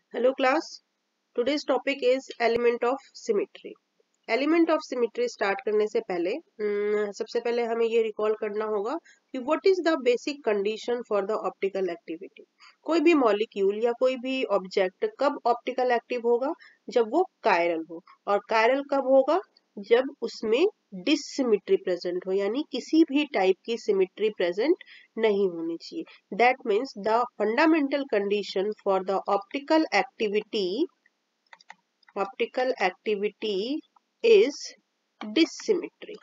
Hello class, today's topic is element of symmetry. Element of symmetry start करने से पहले सबसे पहले हमें ये रिकॉल करना होगा कि what is the basic condition for the optical activity. कोई भी मॉलिक्यूल या कोई भी ऑब्जेक्ट कब ऑप्टिकल एक्टिव होगा, जब वो कायरल हो। और कायरल कब होगा, जब उसमें डिससिमेट्री प्रेजेंट हो, यानी किसी भी टाइप की सिमेट्री प्रेजेंट नहीं होनी चाहिए। That means the fundamental condition for the optical activity is dissymmetry।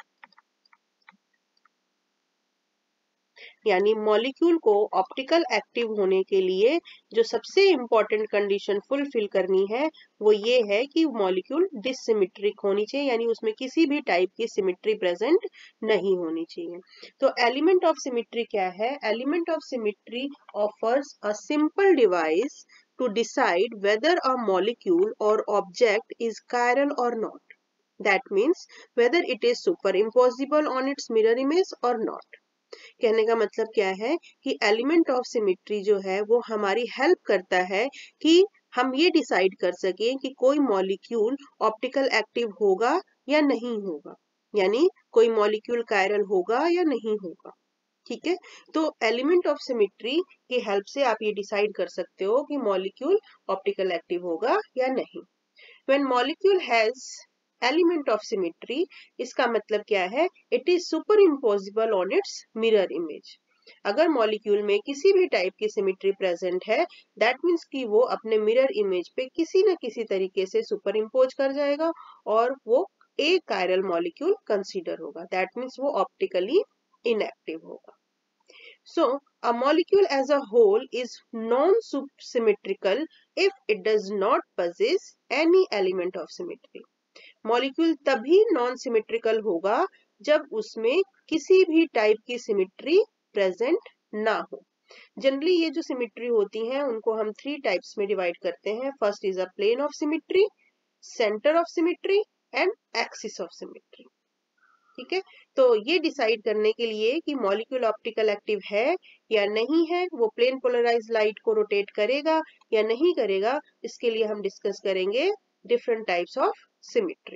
यानी मॉलिक्यूल को ऑप्टिकल एक्टिव होने के लिए जो सबसे इंपॉर्टेंट कंडीशन फुलफिल करनी है वो ये है कि मॉलिक्यूल डिसिमेट्रिक होनी चाहिए, यानी उसमें किसी भी टाइप की सिमेट्री प्रेजेंट नहीं होनी चाहिए। तो एलिमेंट ऑफ सिमेट्री क्या है? Element of symmetry offers a simple device to decide whether a molecule or object is chiral or not. That means whether it is superimposable on its mirror image or not। कहने का मतलब क्या है कि element of symmetry जो है वो हमारी हेल्प करता है कि हम ये डिसाइड कर सकें कि कोई मॉलिक्यूल ऑप्टिकल एक्टिव होगा या नहीं होगा, यानी कोई मॉलिक्यूल कायरल होगा या नहीं होगा। ठीक है, तो एलिमेंट ऑफ सिमेट्री की हेल्प से आप ये डिसाइड कर सकते हो कि मॉलिक्यूल ऑप्टिकल एक्टिव होगा या नहीं। When molecule has element of symmetry, इसका मतलब क्या है? It is superimposable on its mirror image। अगर मॉलिक्यूल में किसी भी टाइप की सिमेट्री प्रेजेंट है, दैट मीन्स कि वो अपने मिरर इमेज पे किसी न किसी तरीके से सुपर इम्पोज कर जाएगा और वो ए कायरल मॉलिक्यूल कंसीडर होगा। दैट मीन्स वो ऑप्टिकली इनएक्टिव होगा। So, a molecule as a whole is non-symmetrical if it does not possess any element of symmetry। Molecule तभी नॉन सिमेट्रिकल होगा जब उसमें किसी भी टाइप की सिमेट्री प्रेजेंट ना हो। जनरली ये जो सिमेट्री होती हैं उनको हम 3 टाइप्स में डिवाइड करते हैं। First is a plane of symmetry, centre of symmetry and axis of symmetry. ठीक है, तो ये डिसाइड करने के लिए कि मॉलिक्यूल ऑप्टिकल एक्टिव है या नहीं है, वो प्लेन पोलराइज लाइट को रोटेट करेगा या नहीं करेगा, इसके लिए हम डिस्कस करेंगे different types of symmetry.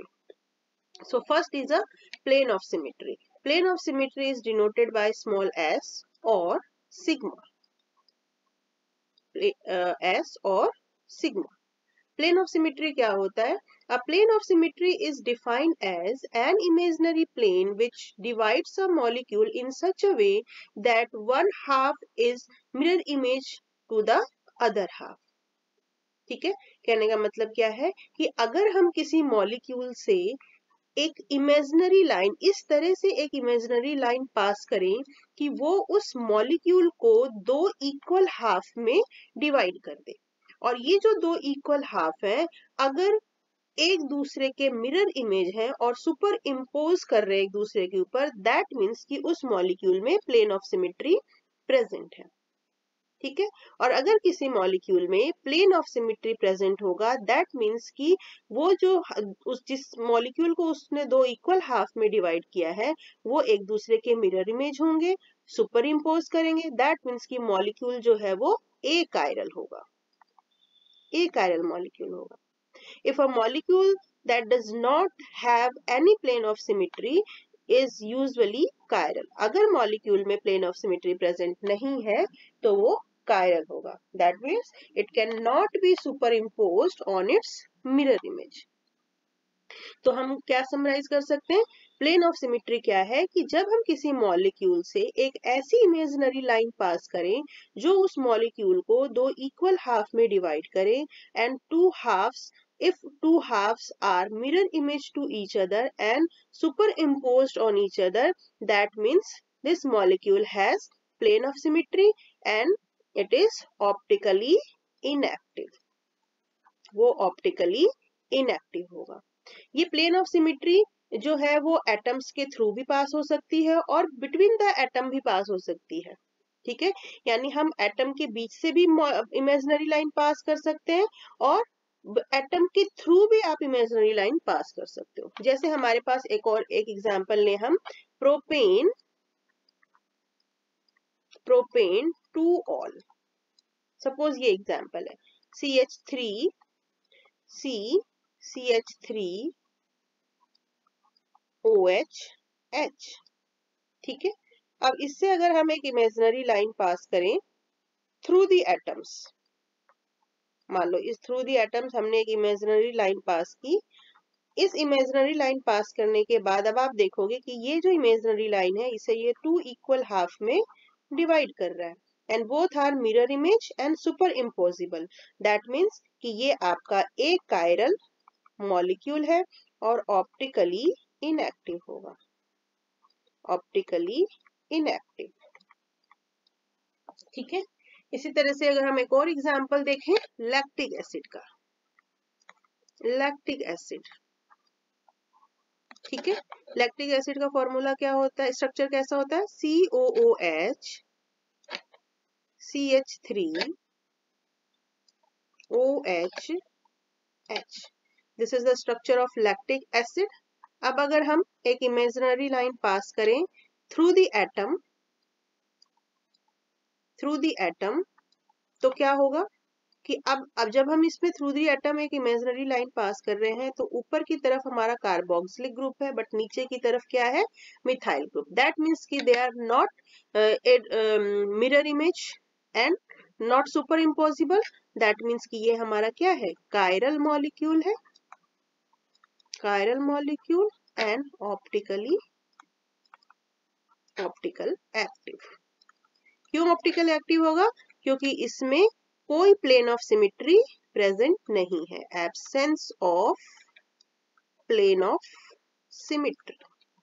So first is a plane of symmetry. Plane of symmetry is denoted by small S or sigma. S or sigma. Plane of symmetry क्या होता है? A plane of symmetry is defined as an imaginary plane which divides a molecule in such a way that one half is mirror image to the other half। ठीक है, कहने का मतलब क्या है कि अगर हम किसी मॉलिक्यूल से एक इमेजिनरी लाइन, इस तरह से एक इमेजिनरी लाइन पास करें कि वो उस मॉलिक्यूल को 2 इक्वल हाफ में डिवाइड कर दे, और ये जो 2 इक्वल हाफ है अगर एक दूसरे के मिरर इमेज हैं और सुपर इम्पोज कर रहे हैं एक दूसरे के ऊपर, दैट मीन्स कि उस मॉलिक्यूल में प्लेन ऑफ सिमेट्री प्रेजेंट है। ठीक है, और अगर किसी मॉलिक्यूल में प्लेन ऑफ सिमेट्री प्रेजेंट होगा, दैट मीन्स कि वो जो उस जिस मॉलिक्यूल को उसने 2 इक्वल हाफ में डिवाइड किया है वो एक दूसरे के मिरर इमेज होंगे, सुपर इम्पोज करेंगे, दैट मीन्स कि मॉलिक्यूल जो है वो ए कायरल होगा, ए कायरल मॉलिक्यूल होगा। If a molecule that does not have any plane of symmetry is usually chiral। अगर मॉलिक्यूल में प्लेन ऑफ सिमेट्री प्रेजेंट नहीं है तो वो chiral होगा। That means it cannot be superimposed on its mirror image। तो हम क्या समराइज कर सकते हैं? प्लेन ऑफ सिमेट्री क्या है कि जब हम किसी मॉलिक्यूल से एक ऐसी इमेजिनरी लाइन पास करें जो उस मॉलिक्यूल को 2 इक्वल हाफ में डिवाइड करे and 2 halves, if 2 halves are mirror image to each other and superimposed on each other, that means this molecule has plane of symmetry and it is optically inactive। वो optically inactive होगा। ये plane of symmetry जो है वो atoms के through भी पास हो सकती है और बिटवीन द एटम भी पास हो सकती है। ठीक है, यानी हम एटम के बीच से भी इमेजिनरी लाइन पास कर सकते हैं और एटम के थ्रू भी आप इमेजिनरी लाइन पास कर सकते हो। जैसे हमारे पास एक एग्जांपल ले हम, प्रोपेन टू ऑल। सपोज ये एग्जांपल है। CH3 C CH3 OH H। ठीक है, अब इससे अगर हम एक इमेजिनरी लाइन पास करें थ्रू दी एटम्स, मान लो इस थ्रू दी एटम्स हमने एक इमेजिनरी लाइन पास की। इस इमेजिनरी लाइन पास करने के बाद अब आप देखोगे कि ये जो इमेजिनरी लाइन है इसे ये 2 इक्वल हाफ में डिवाइड कर रहा है and both are mirror image and super impossible. That means कि ये आपका एक कायरल मॉलिक्यूल है और ऑप्टिकली इनएक्टिव होगा, ऑप्टिकली इनएक्टिव। ठीक है, इसी तरह से अगर हम एक और एग्जांपल देखें लैक्टिक एसिड का, लैक्टिक एसिड। ठीक है, लैक्टिक एसिड का फॉर्मूला क्या होता है, स्ट्रक्चर कैसा होता है, COOH CH3 OH H। This is the structure of lactic acid. अब अगर हम एक इमेजिनरी लाइन पास करें through the atom, through the atom, तो क्या होगा कि अब जब हम इसमें थ्रू दी एटम एक इमेजिनरी लाइन पास कर रहे हैं तो ऊपर की तरफ हमारा कार्बोक्सिलिक ग्रुप है बट नीचे की तरफ क्या है, मिथाइल ग्रुप। दैट मीन्स कि they are not mirror image and not super impossible. That means कि ये हमारा क्या है, कायरल मॉलिक्यूल है, chiral molecule and optical active. क्यों ऑप्टिकल एक्टिव होगा, क्योंकि इसमें कोई प्लेन ऑफ सिमेट्री प्रेजेंट नहीं है, absence of plane of symmetry.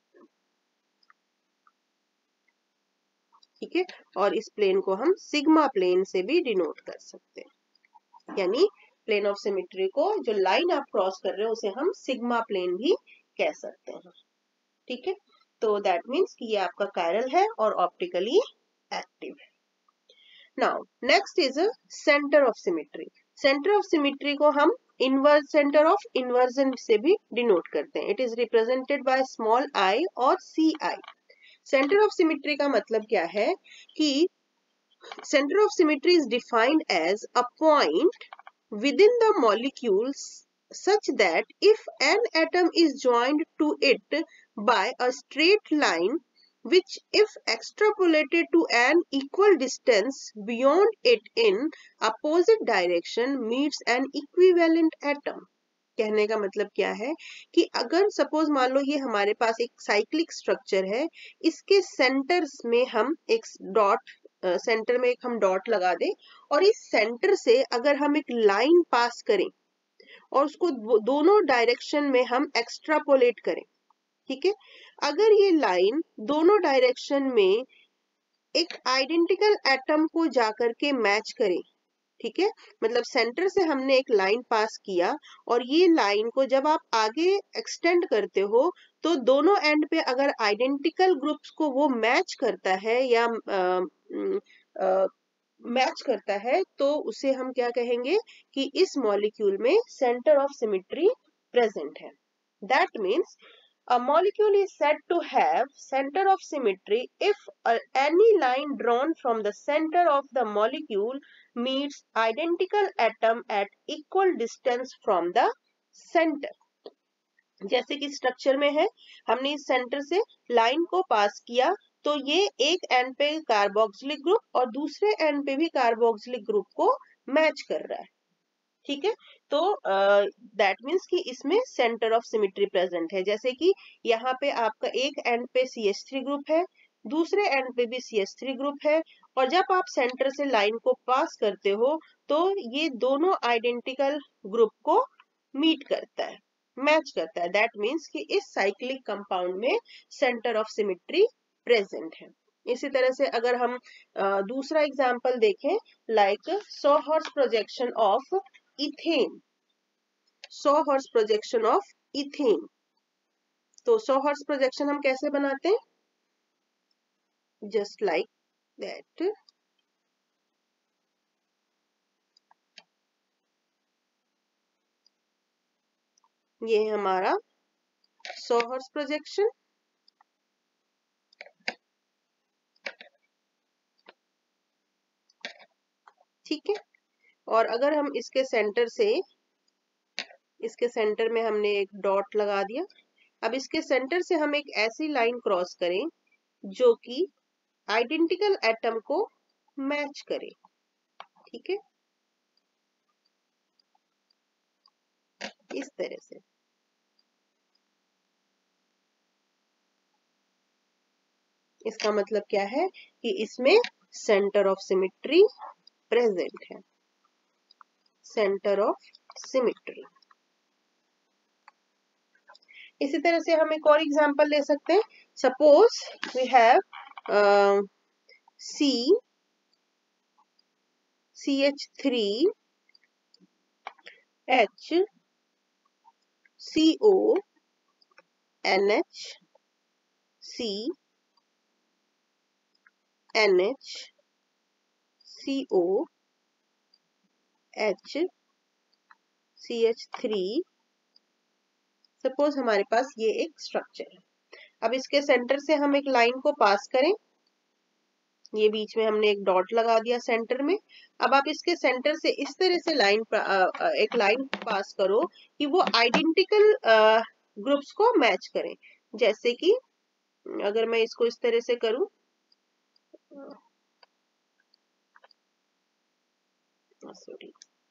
ठीक है, और इस प्लेन को हम सिग्मा प्लेन से भी डिनोट कर सकते हैं, यानी प्लेन ऑफ सिमेट्री को जो लाइन आप क्रॉस कर रहे हो उसे हम सिग्मा प्लेन भी कह सकते हैं। ठीक है, तो दैट मीन्स कि ये आपका कायरल है और ऑप्टिकली एक्टिव है। Now next is centre of symmetry. Centre of symmetry को हम इनवर्स सेंटर ऑफ इन्वर्जन से भी डिनोट करते हैं। It is represented by small I or CI। Centre of symmetry का मतलब क्या है कि centre of symmetry is defined as a point within the molecules such that if an atom is joined to it by a straight line which if extrapolated to an equal distance beyond it in opposite direction meets an equivalent atom। कहने का मतलब क्या है कि अगर suppose मान लो ये हमारे पास एक साइक्लिक स्ट्रक्चर है, इसके सेंटर्स में हम एक डॉट, सेंटर में एक हम डॉट लगा दें और इस सेंटर से अगर हम एक लाइन पास करें और उसको दोनों डायरेक्शन में हम एक्स्ट्रापोलेट करें। ठीक है, अगर ये लाइन दोनों डायरेक्शन में एक आइडेंटिकल एटम को जाकर के मैच करे, ठीक है, मतलब सेंटर से हमने एक लाइन पास किया और ये लाइन को जब आप आगे एक्सटेंड करते हो तो दोनों एंड पे अगर आइडेंटिकल ग्रुप्स को वो मैच करता है या मैच करता है तो उसे हम क्या कहेंगे कि इस मॉलिक्यूल में सेंटर ऑफ सिमेट्री प्रेजेंट है। That means a molecule is said to have center of symmetry if any line drawn from the center of the molecule meets identical atom at equal distance from the center। जैसे कि structure में है, हमने इस centre से line को पास किया तो ये एक एंड पे कार्बोक्सिलिक ग्रुप और दूसरे एंड पे भी कार्बोक्सिलिक ग्रुप को मैच कर रहा है। ठीक है, तो दैट मीन्स कि इसमें सेंटर ऑफ सिमेट्री प्रेजेंट है। जैसे कि यहाँ पे आपका एक एंड पे CH3 ग्रुप है, दूसरे एंड पे भी CH3 ग्रुप है और जब आप सेंटर से लाइन को पास करते हो तो ये दोनों आइडेंटिकल ग्रुप को मीट करता है, मैच करता है। दैट मीन्स कि इस साइक्लिक कंपाउंड में सेंटर ऑफ सिमेट्री प्रेजेंट है। इसी तरह से अगर हम दूसरा एग्जांपल देखें like sawhorse projection of ethane, sawhorse projection of ethane. तो सोहर्स प्रोजेक्शन हम कैसे बनाते हैं, जस्ट लाइक दैट। ये है हमारा सोहर्स प्रोजेक्शन। ठीक है, और अगर हम इसके सेंटर में हमने एक डॉट लगा दिया, अब इसके सेंटर से हम एक ऐसी लाइन क्रॉस करें जो कि आइडेंटिकल एटम को मैच करे। ठीक है, इस तरह से। इसका मतलब क्या है कि इसमें सेंटर ऑफ सिमेट्री प्रेजेंट है। Centre of symmetry. इसी तरह से हम एक और एग्जांपल ले सकते हैं। Suppose we have CH3 H CO NH C NH CO H CH3। Suppose हमारे पास ये एक स्ट्रक्चर है। अब इसके सेंटर से हम एक लाइन को पास करें, ये बीच में हमने एक डॉट लगा दिया सेंटर में। अब आप इसके सेंटर से इस तरह से एक लाइन पास करो कि वो आइडेंटिकल ग्रुप्स को मैच करें। जैसे कि अगर मैं इसको इस तरह से करूं, सॉरी,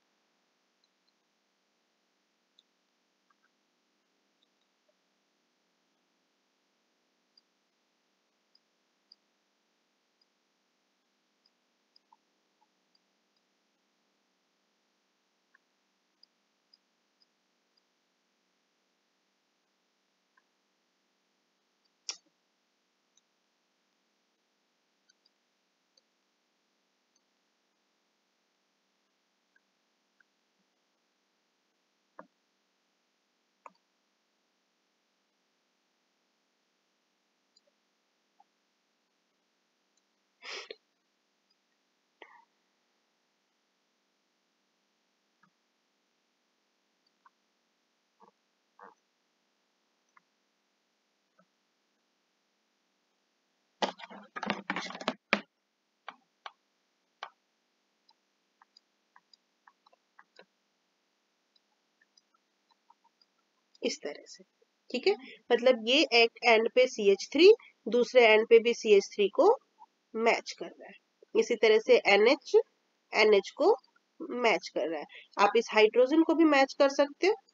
इस तरह से। ठीक है, मतलब ये एक एंड पे CH3, दूसरे एंड पे भी CH3 को मैच कर रहा है। इसी तरह से NH को मैच कर रहा है। आप इस हाइड्रोजन को भी मैच कर सकते हो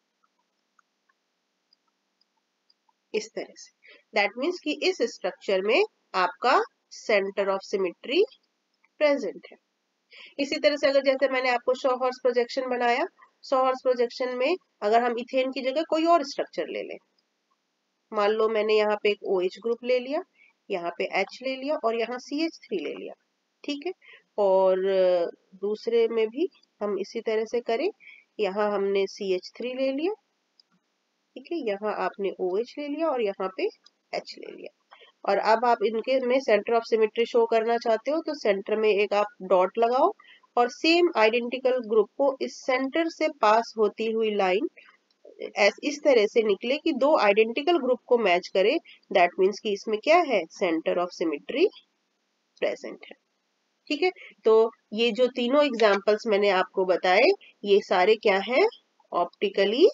इस तरह से। दैट मीन्स कि इस स्ट्रक्चर में आपका सेंटर ऑफ सिमेट्री प्रेजेंट है। इसी तरह से अगर जैसे मैंने आपको शॉहर्स प्रोजेक्शन बनाया, शॉहर्स प्रोजेक्शन में अगर हम इथेन की जगह कोई और स्ट्रक्चर ले लें, मान लो मैंने यहाँ पे एक OH ग्रुप ले लिया, यहाँ पे H ले लिया और यहाँ CH3 ले लिया। ठीक है, और दूसरे में भी हम इसी तरह से करें। यहाँ हमने CH3 ले लिया, ठीक है, यहाँ आपने OH ले लिया और यहाँ पे H ले लिया। और अब आप इनके में सेंटर ऑफ सिमेट्री शो करना चाहते हो तो सेंटर में एक आप डॉट लगाओ और सेम आइडेंटिकल ग्रुप को इस सेंटर से पास होती हुई लाइन इस तरह से निकले कि दो आइडेंटिकल ग्रुप को मैच करे। दैट मीन्स कि इसमें क्या है, सेंटर ऑफ सिमेट्री प्रेजेंट है। ठीक है, तो ये जो तीनों एग्जांपल्स मैंने आपको बताए ये सारे क्या हैं, ऑप्टिकली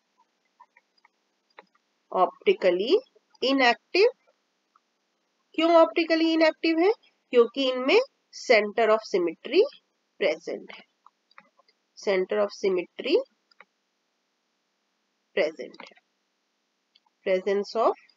इनएक्टिव। क्यों ऑप्टिकली इनएक्टिव है? क्योंकि इनमें सेंटर ऑफ सिमेट्री प्रेजेंट है। सेंटर ऑफ सिमेट्री प्रेजेंट है। Presence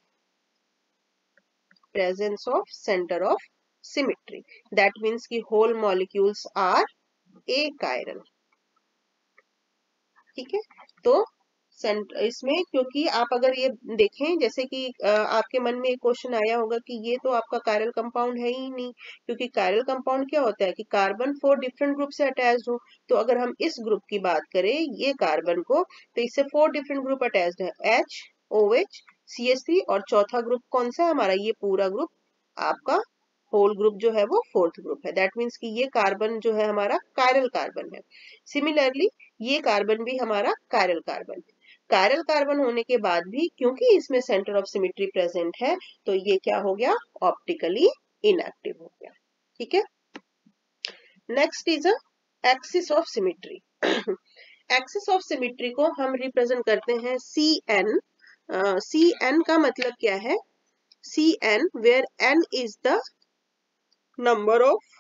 of centre of symmetry. That means कि होल मॉलिक्यूल्स आर अकायरल। ठीक है, तो इसमें क्योंकि आप अगर ये देखें जैसे कि आपके मन में एक क्वेश्चन आया होगा कि ये तो आपका कायरल कंपाउंड है ही नहीं, क्योंकि कायरल कंपाउंड क्या होता है कि कार्बन 4 डिफरेंट ग्रुप से अटैच्ड हो। तो अगर हम इस ग्रुप की बात करें ये कार्बन को, तो इससे 4 डिफरेंट ग्रुप अटैच्ड है, H OH CH3, और चौथा ग्रुप कौन सा है हमारा, ये पूरा ग्रुप आपका होल ग्रुप जो है वो 4th ग्रुप है। दैट मीन्स कि ये कार्बन जो है हमारा कायरल कार्बन है। सिमिलरली ये कार्बन भी हमारा कायरल कार्बन है। कायरल कार्बन होने के बाद भी क्योंकि इसमें सेंटर ऑफ सिमेट्री प्रेजेंट है तो ये क्या हो गया, ऑप्टिकली इनएक्टिव हो गया। ठीक है, next is axis of symmetry. Axis of symmetry को हम रिप्रेजेंट करते हैं CN। CN का मतलब क्या है? CN where N is the number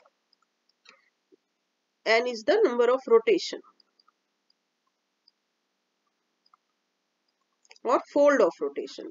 of rotation or fold of rotation,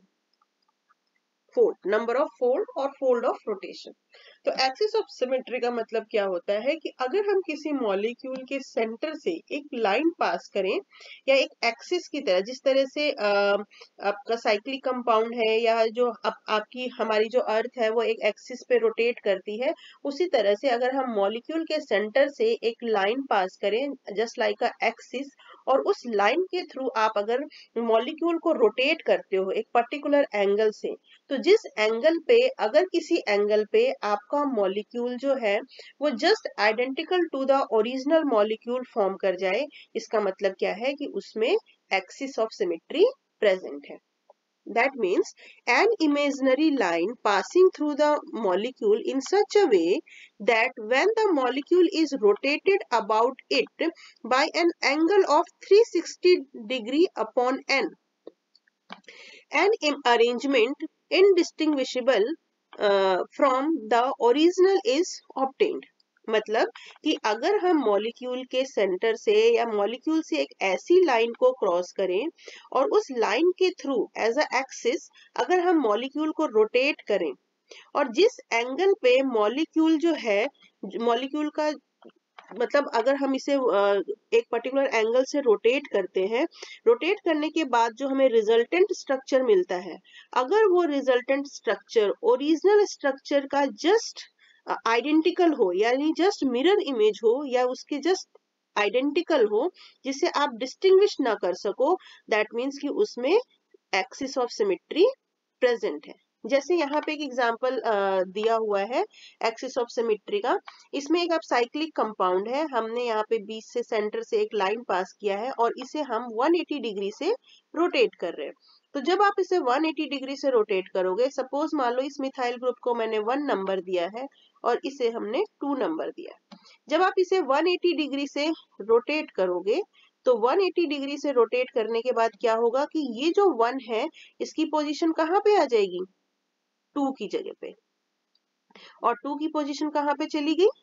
number of fold और फोल्ड ऑफ रोटेशन। तो एक्सिस ऑफ सिमेट्री का मतलब क्या होता है कि अगर हम किसी मॉलिक्यूल के सेंटर से एक लाइन पास करें या एक एक्सिस की तरह, जिस तरह से आपका साइक्लिक कंपाउंड है या जो आपकी हमारी जो अर्थ है वो एक एक्सिस पे रोटेट करती है, उसी तरह से अगर हम मॉलिक्यूल के सेंटर से एक लाइन पास करें जस्ट लाइक अ एक्सिस, और उस लाइन के थ्रू आप अगर मॉलिक्यूल को रोटेट करते हो एक पर्टिकुलर एंगल से, तो जिस एंगल पे, अगर किसी एंगल पे आपका मॉलिक्यूल जो है वो just identical to the original molecule form कर जाए, इसका मतलब क्या है कि उसमें एक्सिस ऑफ सिमेट्री प्रेजेंट है। That means an imaginary line passing through the molecule in such a way that when the molecule is rotated about it by an angle of 360 degree upon n, an arrangement indistinguishable from the original is obtained। मतलब कि अगर हम molecule के centre से या molecule से एक ऐसी लाइन को क्रॉस करें और उस लाइन के थ्रू एज अ एक्सिस अगर हम मॉलिक्यूल को रोटेट करें, और जिस एंगल पे मॉलिक्यूल जो है, मॉलिक्यूल का मतलब अगर हम इसे एक पर्टिकुलर एंगल से रोटेट करते हैं, रोटेट करने के बाद जो हमें रिजल्टेंट स्ट्रक्चर मिलता है, अगर वो रिजल्टेंट स्ट्रक्चर ओरिजिनल स्ट्रक्चर का जस्ट आइडेंटिकल हो, यानी जस्ट मिरर इमेज हो या उसके जस्ट आइडेंटिकल हो, जिसे आप डिस्टिंग्विश ना कर सको, दैट मीन्स कि उसमें एक्सिस ऑफ सिमेट्री प्रेजेंट है। जैसे यहाँ पे एक एग्जांपल दिया हुआ है एक्सिस ऑफ सिमेट्री का। इसमें एक आप साइक्लिक कंपाउंड है, हमने यहाँ पे बीच से सेंटर से एक लाइन पास किया है और इसे हम 180 डिग्री से रोटेट कर रहे हैं। तो जब आप इसे 180 डिग्री से रोटेट करोगे, सपोज मान लो इस मिथाइल ग्रुप को मैंने 1 नंबर दिया है और इसे हमने 2 नंबर दिया है। जब आप इसे 180 डिग्री से रोटेट करोगे, तो 180 डिग्री से रोटेट करने के बाद क्या होगा कि ये जो 1 है इसकी पोजीशन कहाँ पे आ जाएगी? 2 की जगह पे, और 2 की पोजीशन कहाँ पे चली गई?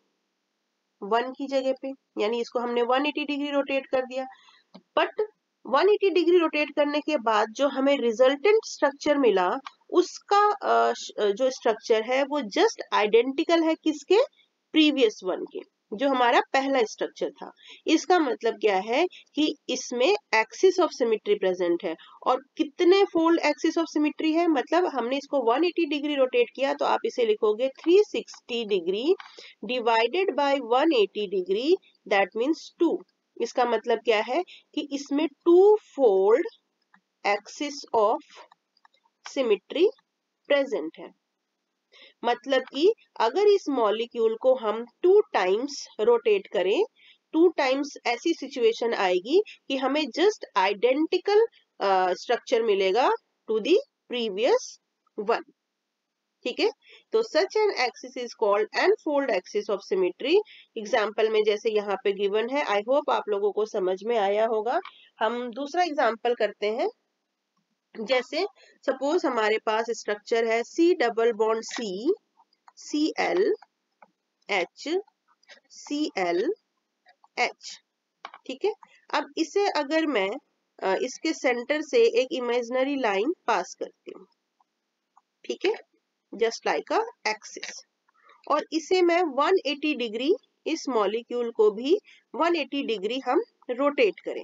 1 की जगह पे, यानी इसको हमने 180 डिग्री रोटेट कर दिया। बट 180 डिग्री रोटेट करने के बाद जो हमें रिजल्टेंट स्ट्रक्चर मिला, उसका जो स्ट्रक्चर है वो जस्ट आइडेंटिकल है किसके? प्रीवियस वन के, जो हमारा पहला स्ट्रक्चर था। इसका मतलब क्या है कि इसमें एक्सिस ऑफ सिमेट्री प्रेजेंट है। और कितने फोल्ड एक्सिस ऑफ सिमेट्री है? मतलब हमने इसको 180 डिग्री रोटेट किया, तो आप इसे लिखोगे 360 degree divided by 180 degree, that means 2। इसका मतलब क्या है कि इसमें 2 fold axis of symmetry present है। मतलब कि अगर इस मॉलिक्यूल को हम 2 टाइम्स रोटेट करें, 2 टाइम्स ऐसी सिचुएशन आएगी कि हमें जस्ट आइडेंटिकल स्ट्रक्चर मिलेगा टू द प्रीवियस वन। ठीक है, तो such an axis is called an fold axis of symmetry. Example में जैसे यहाँ पे गिवन है, आई होप आप लोगों को समझ में आया होगा। हम दूसरा एग्जाम्पल करते हैं। जैसे सपोज हमारे पास स्ट्रक्चर है C double bond C, Cl H, Cl H। ठीक है, अब इसे अगर मैं इसके सेंटर से एक इमेजिनरी लाइन पास करती हूँ, ठीक है, जस्ट लाइक अ एक्सिस, और इसे मैं 180 डिग्री, इस मॉलिक्यूल को भी 180 डिग्री हम रोटेट करें,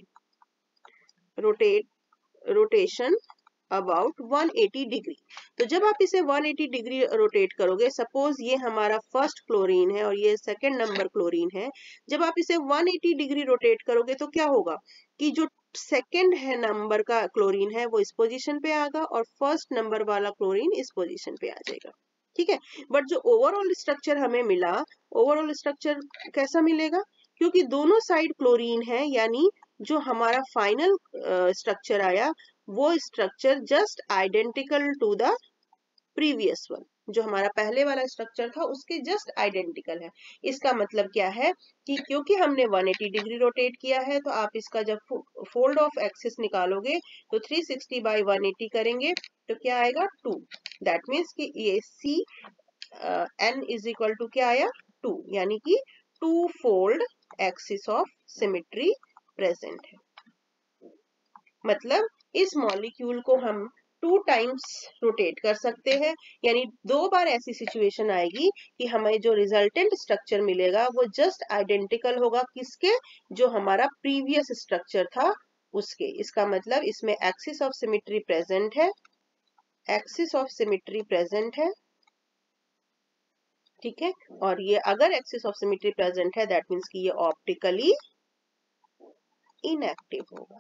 रोटेशन अबाउट 180 डिग्री। तो जब आप इसे 180 डिग्री रोटेट करोगे, सपोज ये हमारा फर्स्ट क्लोरीन है और ये सेकंड नंबर क्लोरीन है, जब आप इसे 180 डिग्री रोटेट करोगे तो क्या होगा कि जो सेकंड है नंबर का क्लोरीन है वो इस पोजीशन पे आएगा और फर्स्ट नंबर वाला क्लोरीन इस पोजीशन पे आ जाएगा। ठीक है, बट जो ओवरऑल स्ट्रक्चर हमें मिला, ओवरऑल स्ट्रक्चर कैसा मिलेगा? क्योंकि दोनों साइड क्लोरीन है, यानी जो हमारा फाइनल स्ट्रक्चर आया वो structure just identical to the previous one. जो हमारा पहले वाला स्ट्रक्चर था उसके जस्ट आइडेंटिकल है। इसका मतलब क्या है कि क्योंकि हमने 180 डिग्री रोटेट किया है तो आप इसका जब फोल्ड ऑफ एक्सिस निकालोगे तो 360 बाई 180 करेंगे तो क्या आएगा 2। दैट मीन्स कि ये C n is equal to क्या आया 2, यानी कि 2 fold axis of symmetry present है। मतलब इस मॉलिक्यूल को हम 2 टाइम्स रोटेट कर सकते हैं, यानी 2 बार ऐसी सिचुएशन आएगी कि हमें जो रिजल्टेंट स्ट्रक्चर मिलेगा वो जस्ट आइडेंटिकल होगा किसके, जो हमारा प्रीवियस स्ट्रक्चर था उसके। इसका मतलब इसमें एक्सिस ऑफ सिमेट्री प्रेजेंट है, एक्सिस ऑफ सिमेट्री प्रेजेंट है, ठीक है। और ये अगर एक्सिस ऑफ सिमेट्री प्रेजेंट है दैट मीन्स कि ये ऑप्टिकली इनएक्टिव होगा,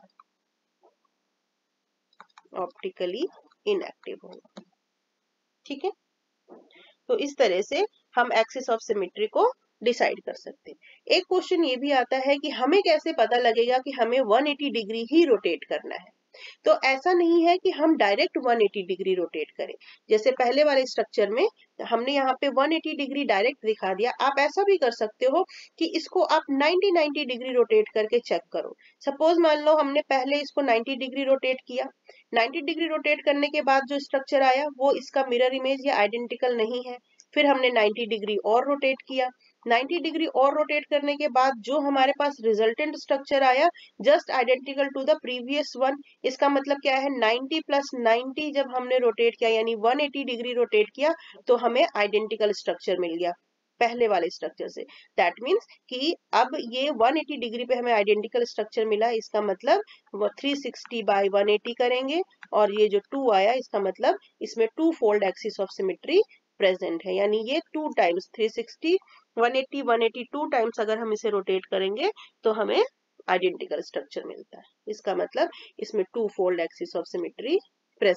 ऑप्टिकली इनएक्टिव होगा, ठीक है। तो इस तरह से हम एक्सिस ऑफ सिमेट्री को डिसाइड कर सकते हैं। एक क्वेश्चन ये भी आता है कि हमें कैसे पता लगेगा कि हमें 180 डिग्री ही रोटेट करना है। तो ऐसा नहीं है कि हम डायरेक्ट 180 डिग्री रोटेट करें, जैसे पहले वाले स्ट्रक्चर में हमने यहाँ पे 180 डिग्री डायरेक्ट दिखा दिया। आप ऐसा भी कर सकते हो कि इसको आप 90 डिग्री रोटेट करके चेक करो। सपोज मान लो हमने पहले इसको 90 डिग्री रोटेट किया, 90 डिग्री रोटेट करने के बाद जो स्ट्रक्चर आया वो इसका मिरर इमेज या आइडेंटिकल नहीं है। फिर हमने 90 डिग्री और रोटेट किया, 90 डिग्री और रोटेट करने के बाद जो हमारे पास रिजल्टेंट स्ट्रक्चर आया just identical to the previous one. इसका मतलब क्या है 90 प्लस 90 जब हमने रोटेट किया यानी 180 डिग्री रोटेट किया तो हमें आइडेंटिकल स्ट्रक्चर मिल गया पहले वाले स्ट्रक्चर से। दैट मीन्स कि अब ये 180 डिग्री पे हमें आइडेंटिकल स्ट्रक्चर मिला, इसका मतलब वो 360 बाई 180 करेंगे और ये जो 2 आया इसका मतलब इसमें 2 fold axis of symmetry present है, यानी ये 2 टाइम्स 360 180 180 2 टाइम्स अगर हम इसे रोटेट करेंगे तो हमें आइडेंटिकल स्ट्रक्चर मिलता है। इसका मतलब इसमें 2 फोल्ड एक्सिस ऑफ सिमेट्री